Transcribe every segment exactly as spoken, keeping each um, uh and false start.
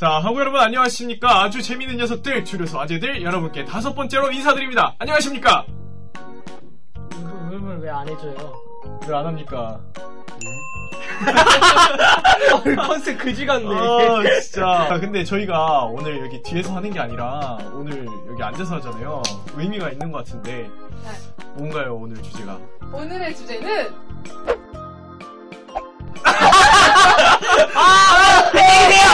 자, 하고 여러분 안녕하십니까? 아주 재밌는 녀석들, 줄여서 아재들 여러분께 다섯 번째로 인사드립니다. 안녕하십니까? 이걸 왜 안 해줘요? 왜 안 합니까? 컨셉 그지 같네. 아, 진짜. 자, 근데 저희가 오늘 여기 뒤에서 하는 게 아니라 오늘 여기 앉아서 하잖아요. 의미가 있는 것 같은데 네. 뭔가요, 오늘 주제가? 오늘의 주제는 아! 안녕히 계세요!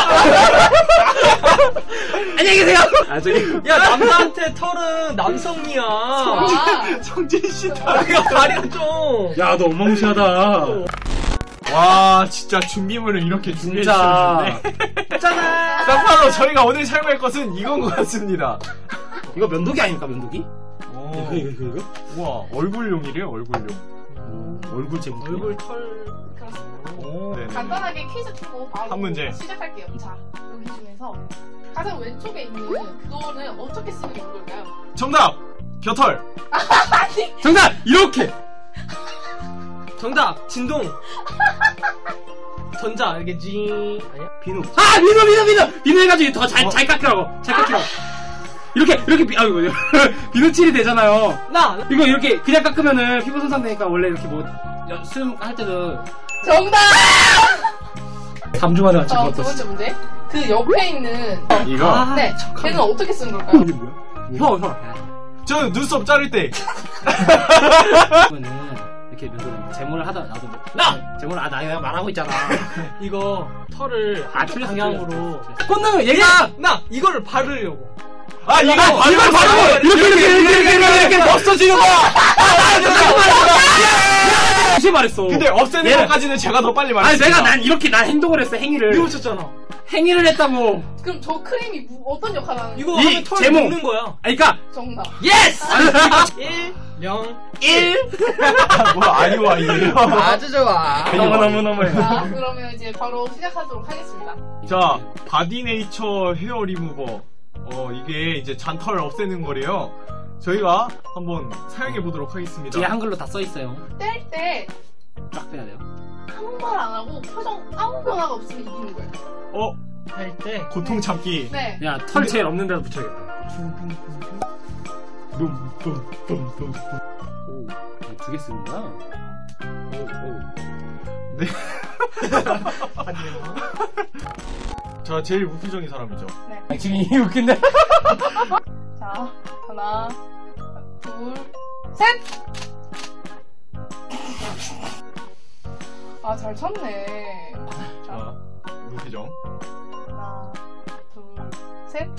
안녕히 계세요! 아, 저기. 야, 남자한테 털은 남성이야. 아, 성진씨 다리가, 다리가 좀. 야, 너 엉망시하다. 와, 진짜 준비물을 이렇게 준비해 주셨는데. 짜잔! 자, 바로 저희가 오늘 사용할 것은 이건 것 같습니다. 이거 면도기 아닙니까, 면도기? 오. 이거, 이거, 이거, 이거? 우와, 얼굴용이래요, 얼굴용. 오, 얼굴 제목. 얼굴 털. 그렇습니다. 오, 네네. 간단하게 퀴즈 풀고 바로 한 문제. 시작할게요. 자, 여기 중에서 가장 왼쪽에 있는 그거는 어떻게 쓰는 게 뭘까요? 정답! 겨털! 아니, 정답! 이렇게! 정답! 진동! 전자, 이렇게 징. 아니야? 비누. 아! 비누, 비누, 비누! 비누 해가지고 더 잘, 어? 잘 깎으라고. 잘 깎으라고. 이렇게, 이렇게, 비, 아이고, 비누칠이 되잖아요. 나! 나. 이거 이렇게 그냥 깎으면은 피부 손상되니까 원래 이렇게 뭐, 연- 수영 할 때도 정답! 삼 주 만에 맞춘 자, 것 두 같았어. 번째 문제. 그 옆에 있는 이거? 아, 네, 걔는 어떻게 쓰는 걸까요? 이게 뭐야? 혀, 혀. 저는 눈썹 자를 때. 그러면은 이렇게 면도를 재물을 하다 나도 뭐- 나! 재물을 아, 나 그냥 말하고 있잖아. 이거 털을 아, 한쪽 틀렸어, 방향으로. 틀렸어. 꽂는 얘가 나! 이거를 바르려고. 아, 이거 아, 바로 이걸 바로 바로 이렇게 이렇게 이렇게 이렇게 이렇게 이렇게 없어지는 거! 다시 말했어. 근데 없애는 얘는- 것까지는 제가 더 빨리 아니 말했습니다. 내가 난 이렇게 난 행동을 했어 행위를. 이거 쳤잖아. 행위를 했다고. 그럼 저 크림이 무- 어떤 역할을 하는 이거 거예요? 이 하면 털 제목. 먹는 거야. 아니 그니까 정답. 예스. 일, 영, 일. 뭐야, 아니와 이래요. 아주 좋아. 너무 너무 너무. 자, 그러면 이제 바로 시작하도록 하겠습니다. 자, 바디네이처 헤어 리무버. 어, 이게 이제 잔털 없애는 거래요. 저희가 한번 사용해 보도록 하겠습니다. 뒤에 한글로 다 써 있어요. 뗄 때 딱 빼야 돼요. 아무 말 안 하고 표정 아무 변화가 없으면 이기는 거예요. 어, 할 때. 고통 참기. 네. 야 털 제일 없는 데다 붙여야겠다. 뿜뿜뿜뿜뿜. 오, 두 개 쓰는구나. 오, 오. 네. 자, 제일 무표정인 사람이죠. 네. 지금 이 웃긴데. 자, 하나, 둘, 셋! 아, 잘 쳤네. 자, 자, 무표정. 하나, 둘, 셋.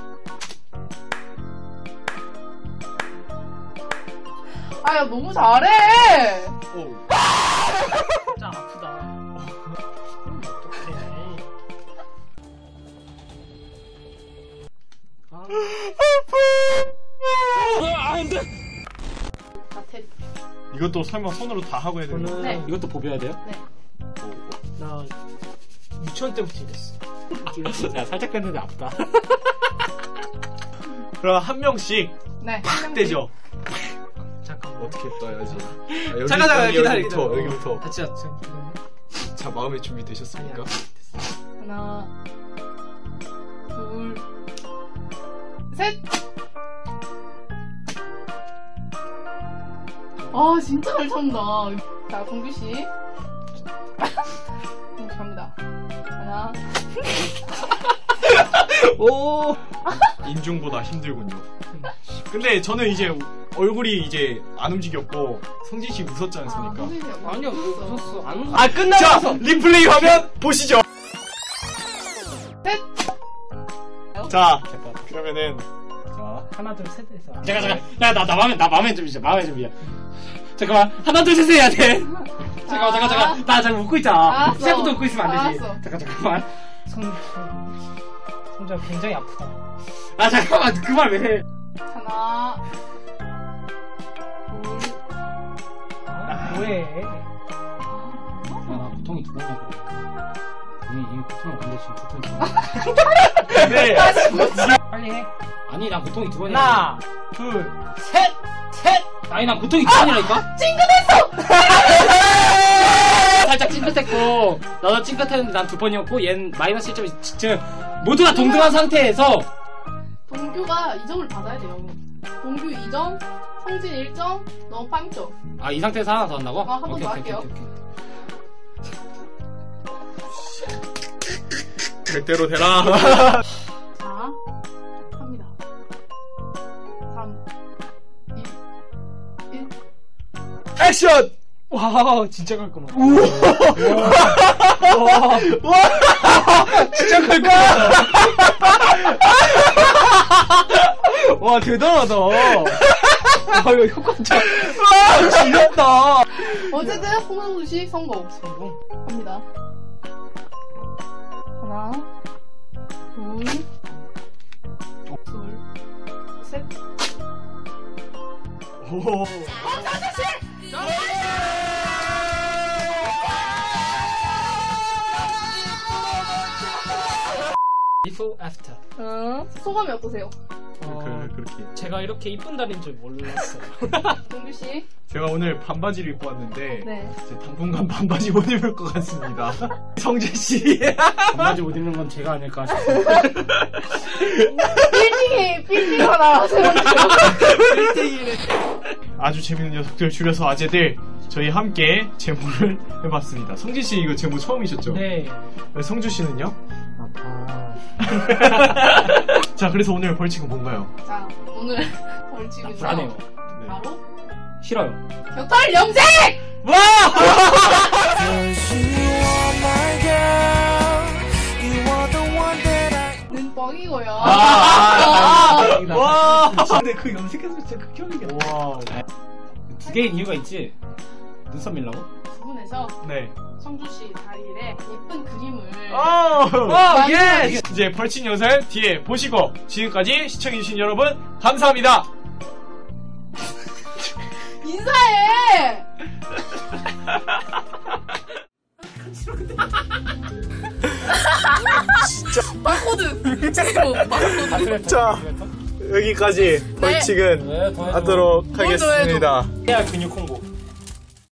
아, 야, 너무 잘해! 오. 진짜 아프다. 어떡해. 자, 테리. 이것도 설마 손으로 다 하고 해야 되는 거? 저는 네. 이것도 보벼야 돼요? 네. 나 유치원 때부터 이랬어. 야 살짝 뺐는데 아프다. 그럼 한 명씩 네. 팍 떼죠. 잠깐만. 어떻게 떠야지? 아, 여기, 잠깐, 잠깐, 여기, 기다려, 여기부터, 기다려. 여기부터. 같이 하자. 자, 마음의 준비 되셨습니까? 하나, 둘, 셋! 아, 진짜 잘 찬다. 자, 공규씨. 음, 갑니다. 하나, 오! 인중보다 힘들군요. 근데 저는 이제 얼굴이 이제 안 움직였고 성진 씨 웃었지 않습니까? 아, 아니야, 왜 웃었어? 안 웃었어. 아, 끝나서 리플레이 화면 보시죠. 셋! 자, 그러면은 자, 하나, 둘, 셋 해서. 잠깐 잠깐. 야나 나 마음에 나 마음에 좀 있어. 마음에 좀 있어. 잠깐만 하나 둘 셋 해야 돼. 잠깐만 잠깐 잠깐. 나 잠깐 웃고 있잖아. 알았어. 시작부터 웃고 있으면 안 되지. 알았어. 잠깐 잠깐만. 손, 손자 굉장히 아프다. 아 잠깐만 그 말 왜 해? 하나, 둘, 아, 뭐해. 아 고통이 두 번이고. 이미 이미 고통을 근데 지금 두 번이야. 네. 빨리 해. 아니 난 고통이 두 번이야. 하나, 둘, 셋! 셋! 아니 난 고통이 두 번이라니까. 찡긋했어! 살짝 찡긋했고 나도 찡긋했는데 난 두 번이었고 얜 마이너스 일 점이 지금 모두가 동등한 상태에서 동규가 이 점을 받아야 돼요. 동규 이 점, 성진 일 점, 너 빵 점. 아 이 상태에서 하나 더 한다고? 어, 한번 오케이, 더 오케이, 할게요. 오케이, 오케이. 절대로 되라. 자, 합니다. 삼, 이, 일. 액션! 와, 진짜 깔끔하다. 진짜 갈까? 와, 대단하다. 아, 이거 효과 진짜. 와, 지렸다. 어쨌든 홍성수 씨 성공. 성공. 갑니다. 하나, 둘, 둘, 셋. 오. Before, after. 어, 소감이 어떠세요? 그, 그렇게. 제가 이렇게 이쁜 달인 줄 몰랐어요. 동규 씨. 제가 오늘 반바지를 입고 왔는데 네. 이제 당분간 반바지 못 입을 것 같습니다. 성재 씨. 반바지 못 입는 건 제가 아닐까 싶어요. 빌딩이 빌딩 하나 세워주세요. 아주 재밌는 녀석들 줄여서 아재들 저희 함께 제모를 해봤습니다. 성진 씨 이거 제모 처음이셨죠? 네. 성주 씨는요? 아파. 자 그래서 오늘 벌칙은 뭔가요? 자, 오늘 벌칙은요. 불안해요. 네. 바로 싫어요. 곁털 염색! 는 뻥이고요. 아, 아, 아, 와. 근데 그 염색해서 진짜 극혐이겠다. 와. 두 개의 이유가 있지. 눈썹 밀라고? 두 분에서 네. 성주 씨 다리에 예쁜 그림을 오. 와, 예! 이제 벌칙 영상 뒤에 보시고 지금까지 시청해주신 여러분 감사합니다. 인사해! 바코드! 제목 바코드. 자 여기까지 벌칙은 네, 더 해줘. 하도록 뭘 더해줘? 하겠습니다. 해야 근육 홍보.